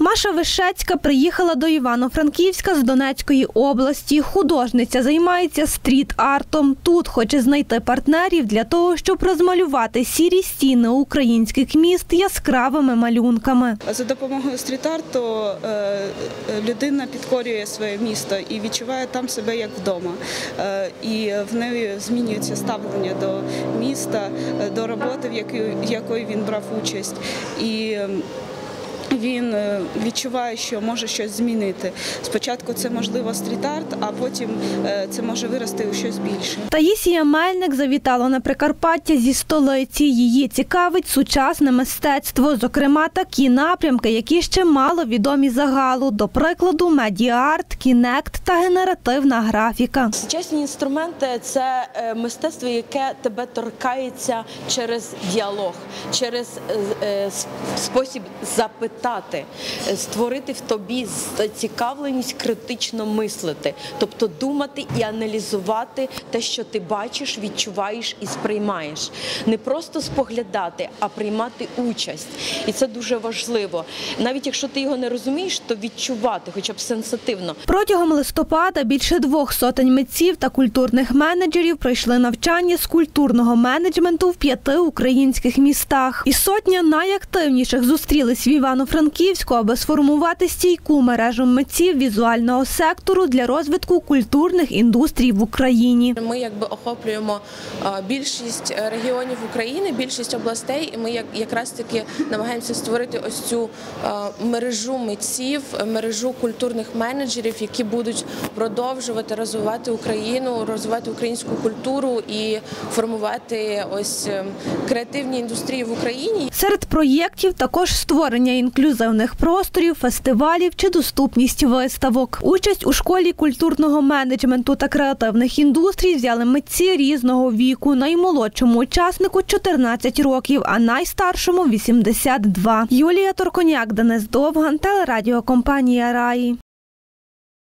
Маша Вишецька приїхала до Івано-Франківська з Донецької області. Художниця займається стріт-артом. Тут хоче знайти партнерів для того, щоб розмалювати сірі стіни українських міст яскравими малюнками. За допомогою стріт-арту людина підкорює своє місто і відчуває там себе як вдома. І в неї змінюється ставлення до міста, до роботи, в якої він брав участь. І він відчуває, що може щось змінити. Спочатку це, можливо, стріт-арт, а потім це може вирости у щось більше. Таїсія Мельник завітала на Прикарпаття зі столиці. Її цікавить сучасне мистецтво, зокрема такі напрямки, які ще мало відомі загалу. До прикладу, медіа-арт, кінект та генеративна графіка. Сучасні інструменти – це мистецтво, яке тебе торкається через діалог, через спосіб запитати, створити в тобі зацікавленість критично мислити, тобто думати і аналізувати те, що ти бачиш, відчуваєш і сприймаєш. Не просто споглядати, а приймати участь. І це дуже важливо. Навіть якщо ти його не розумієш, то відчувати, хоча б сенситивно. Протягом листопада більше 200 митців та культурних менеджерів пройшли навчання з культурного менеджменту в 5 українських містах. І сотня найактивніших зустрілись в Івано-Франківську, аби сформувати стійку мережу митців візуального сектору для розвитку культурних індустрій в Україні. Ми охоплюємо більшість регіонів України, більшість областей, і ми якраз таки намагаємося створити ось цю мережу митців, мережу культурних менеджерів, які будуть продовжувати розвивати Україну, розвивати українську культуру і формувати ось креативні індустрії в Україні. Серед проєктів також створення інклюзивних просторів, фестивалів чи доступність виставок. Участь у школі культурного менеджменту та креативних індустрій взяли митці різного віку. Наймолодшому учаснику 14 років, а найстаршому 82. Юлія Торконяк, Денис Довган, телерадіокомпанія «Раї».